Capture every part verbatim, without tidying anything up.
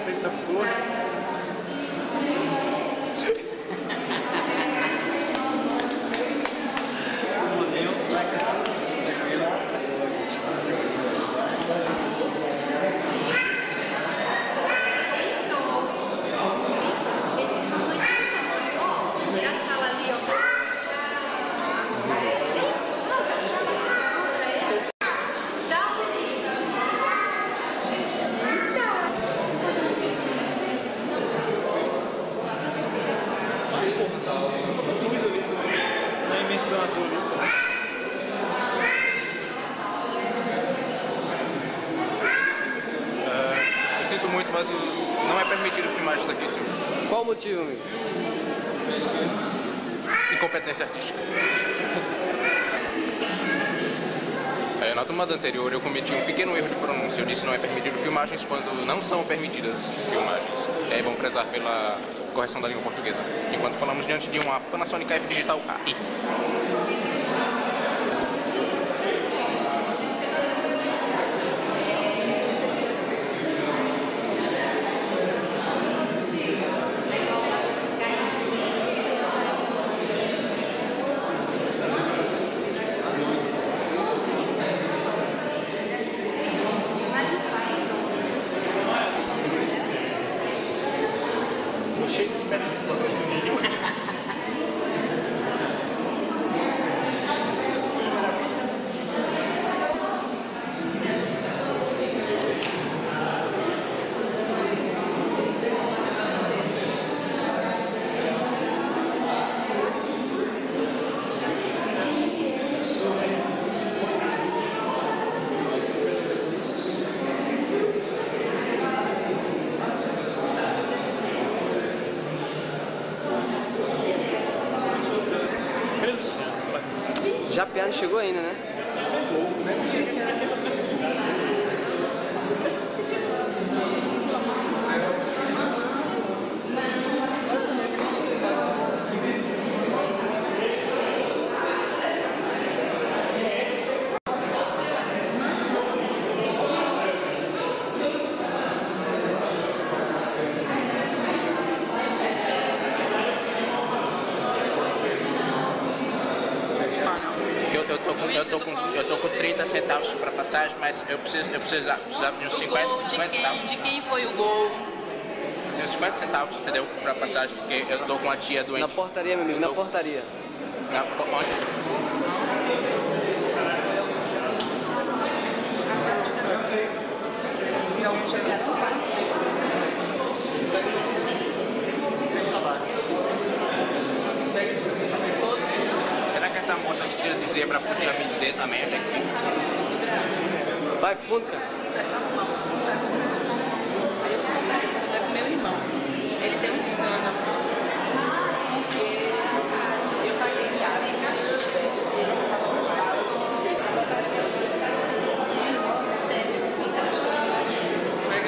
cacete da porra. Eu sinto muito, mas não é permitido filmagens aqui, senhor. Qual o motivo, amigo? Incompetência artística. É, na tomada anterior eu cometi um pequeno erro de pronúncia. Eu disse não é permitido filmagens quando não são permitidas filmagens. É bom prezar pela correção da língua portuguesa. Enquanto falamos diante de uma Panasonic F Digital A I. Já a piada chegou ainda, né? Eu tô com, eu tô com, eu tô com trinta centavos para passagem, mas eu preciso, eu preciso, precisava de uns cinquenta, cinquenta centavos. De quem foi o gol? Assim, uns cinquenta centavos, entendeu? Para passagem, porque eu tô com uma tia doente. Na portaria, meu amigo, na portaria. Na, onde? Será que essa moça precisa dizer para poder me dizer também onde é que fica? Vai fundo, cara. Eu vou contar isso até com meu irmão. Ele tem um escândalo. Porque eu paguei caro em cachorro e ele não estava pagando. Se você gastou muito dinheiro.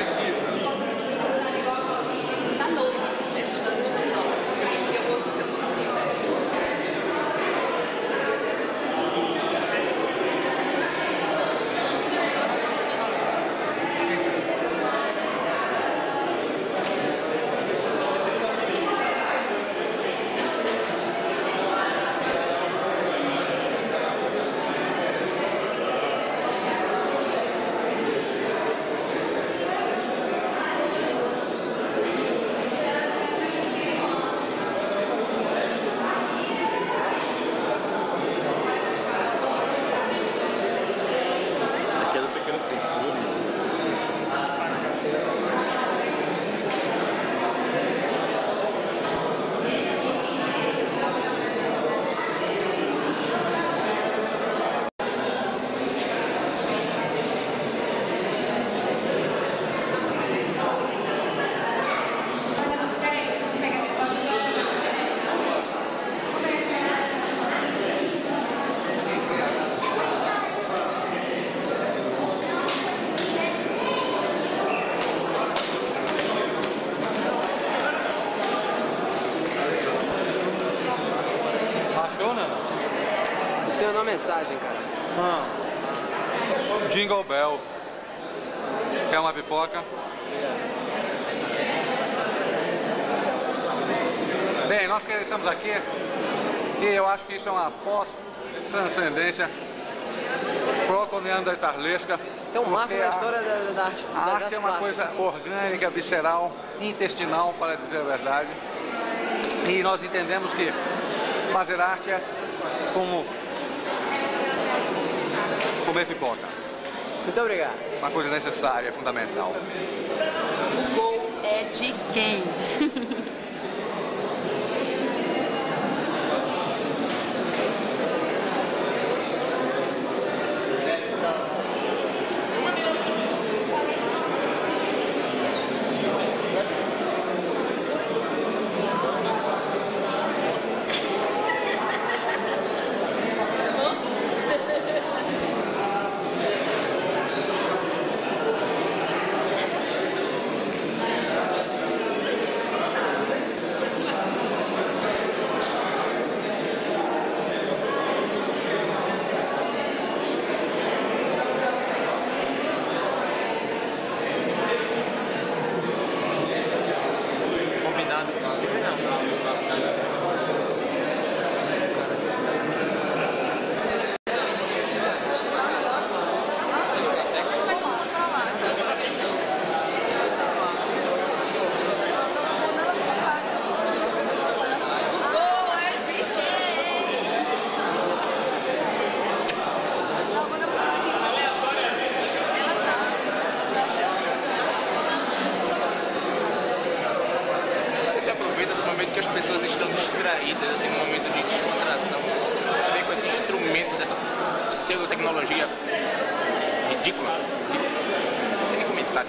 Tá novo. Esses dois estão novos. Eu vou eu consegui. Você mandou uma mensagem, cara. Ah. Jingle Bell. Quer uma pipoca? Obrigado. Bem, nós que estamos aqui e eu acho que isso é uma pós-transcendência proto-neandertalesca. Isso é um marco na história da, da arte. A arte é uma coisa orgânica, visceral, intestinal, para dizer a verdade. E nós entendemos que fazer arte é como comer pipoca. Muito obrigado. Uma coisa necessária, fundamental. O gol é de quem? Se aproveita do momento que as pessoas estão distraídas, assim, no momento de descontração. Você vem com esse instrumento dessa pseudotecnologia ridícula. Não tem nem comentário.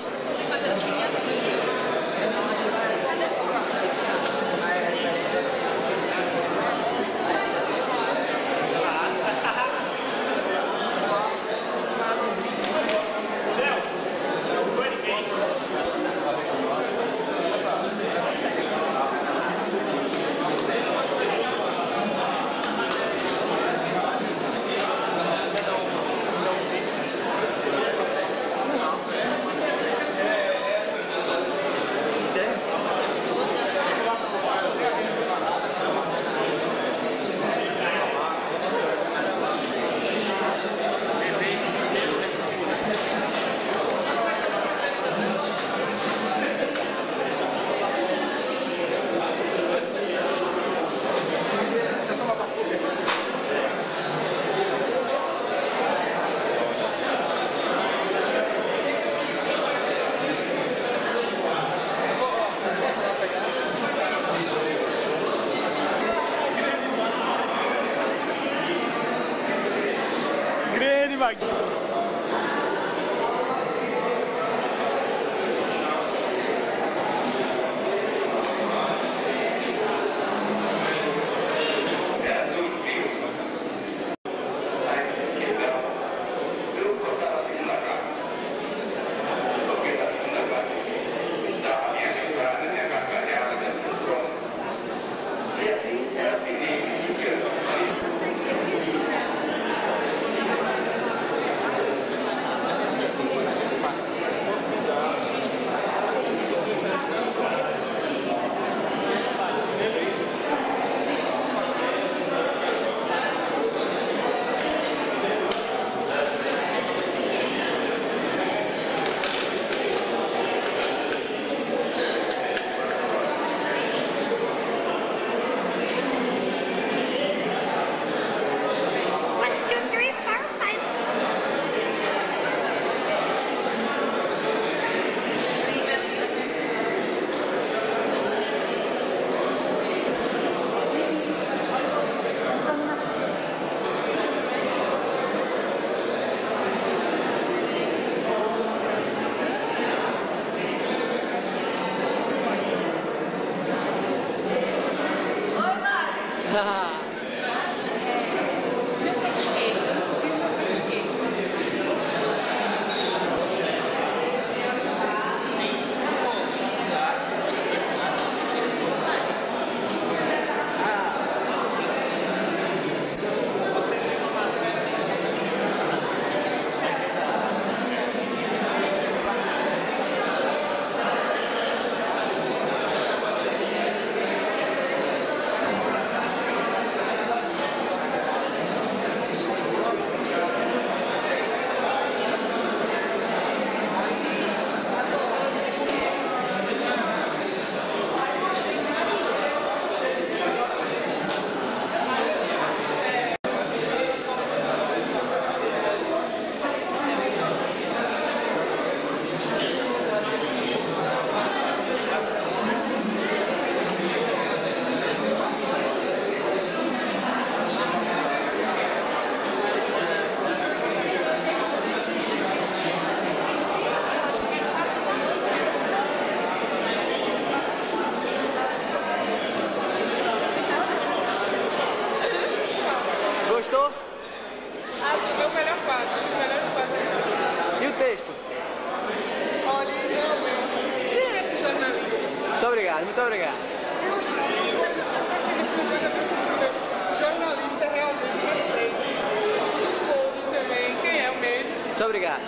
texto. Olha, realmente, quem é esse jornalista? Muito obrigado, muito obrigado. Eu achei, eu achei isso uma coisa absurda. Jornalista é realmente perfeito. Do Folding também, quem é o mesmo? Muito obrigado.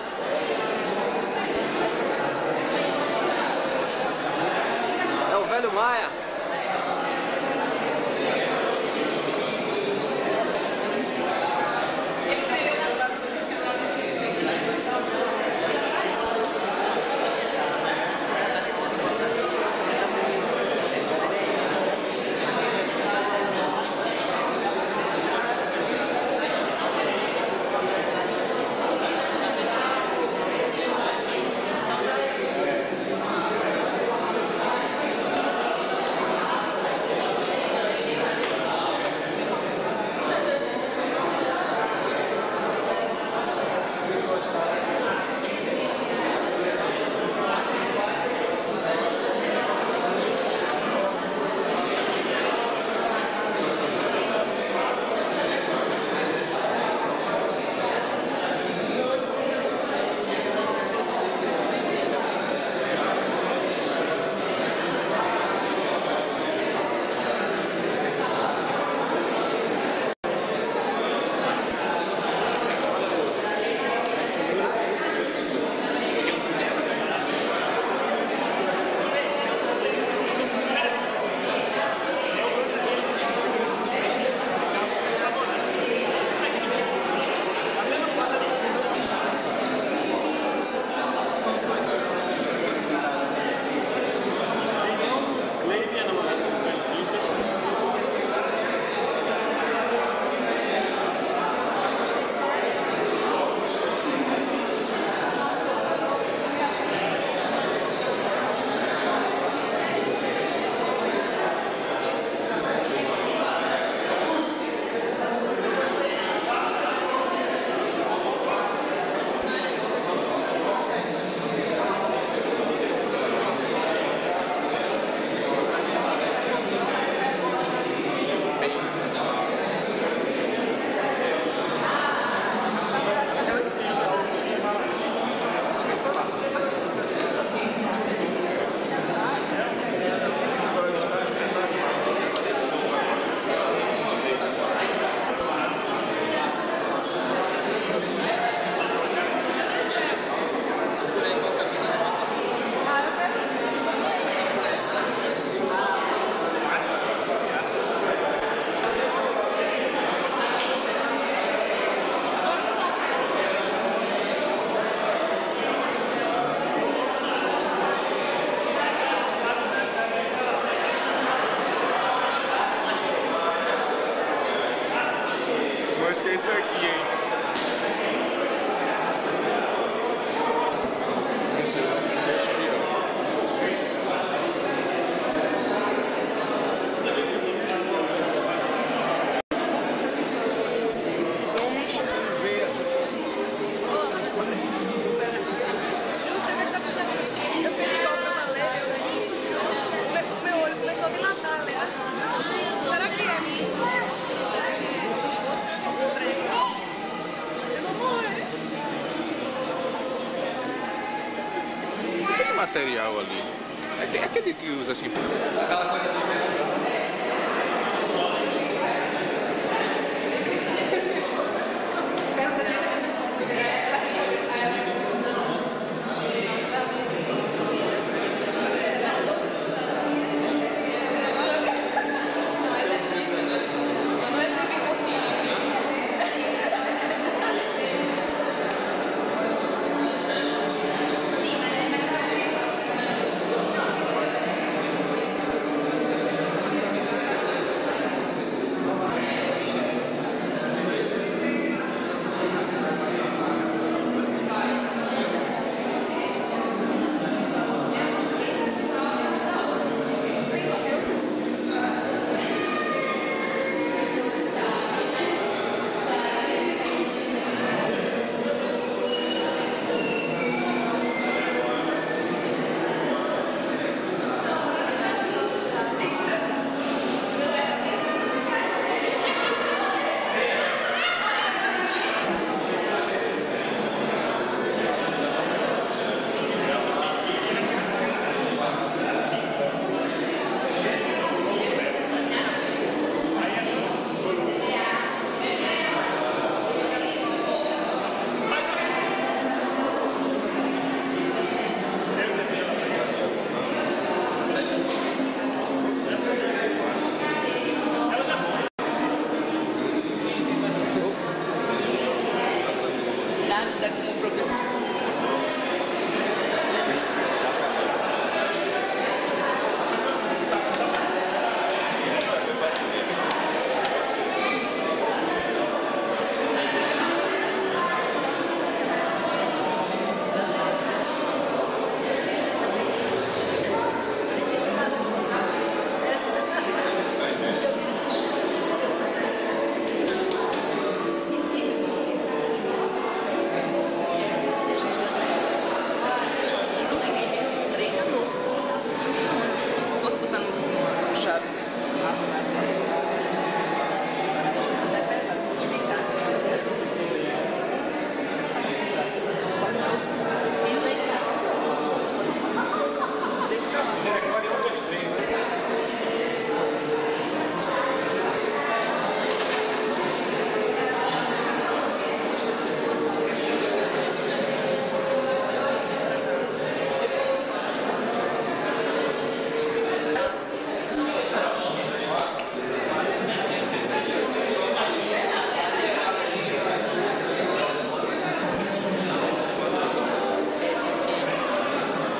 É o velho Maia. Acho que é isso aqui, hein? Material ali. É aquele que usa assim.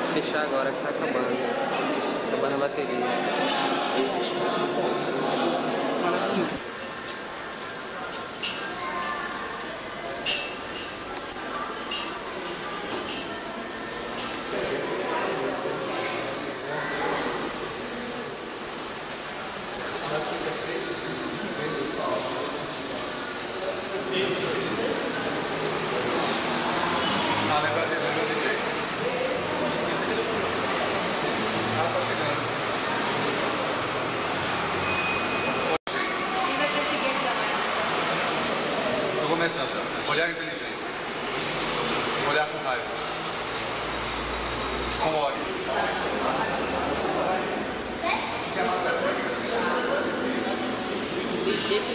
Fechar agora que tá acabando. Acabando a bateria. Ah, lembra dele, lembra dele. Ah, tá chegando. Quem vai perseguir aqui da manhã? Tô começando. Olhar inteligente. Olhar com raiva. Com ódio. Deixa eu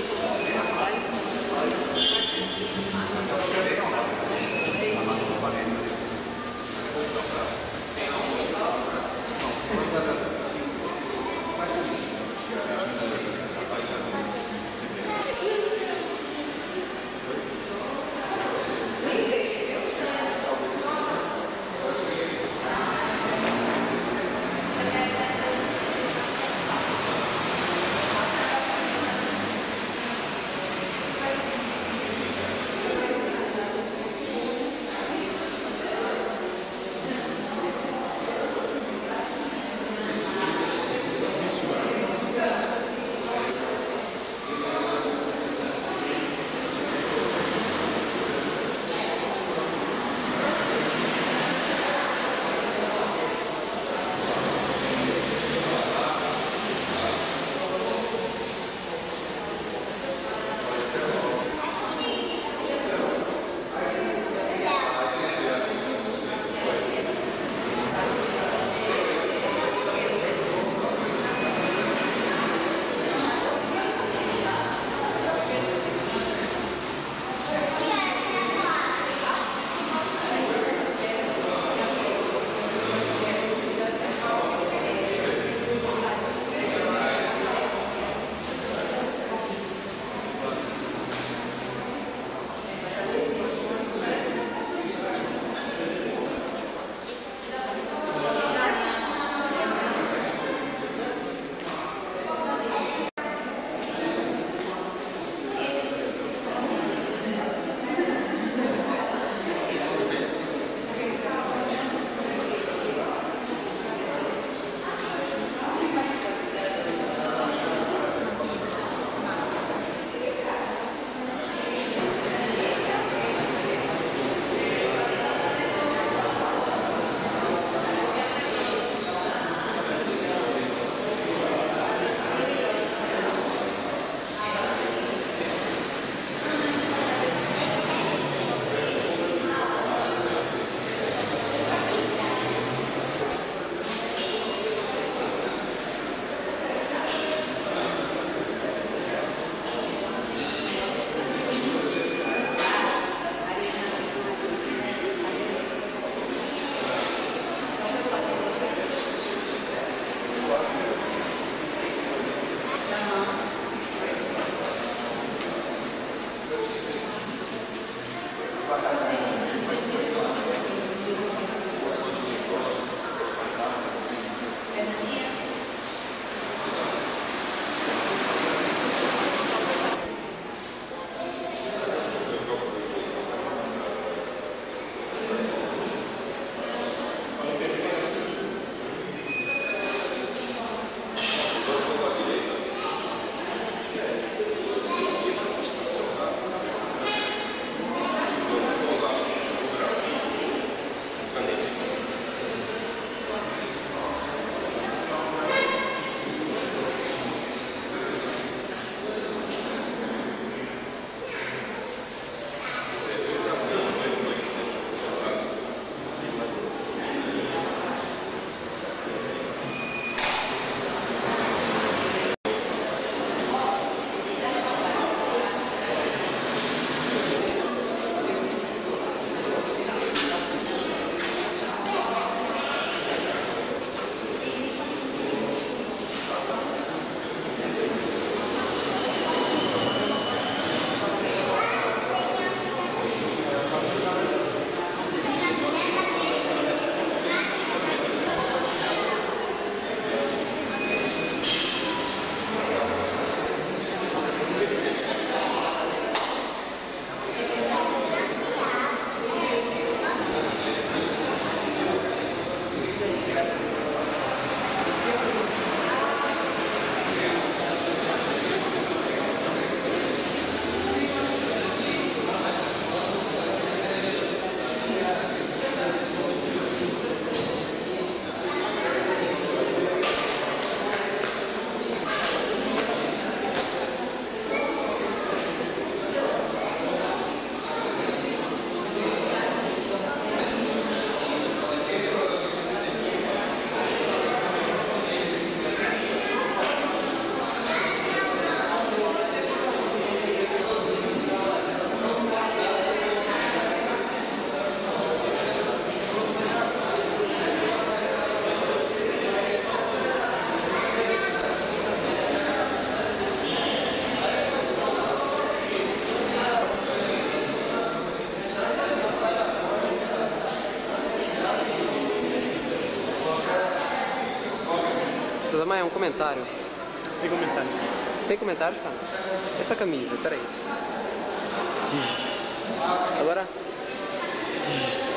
comentário. Sem comentário. Sem comentários, cara? Essa camisa, peraí. Agora.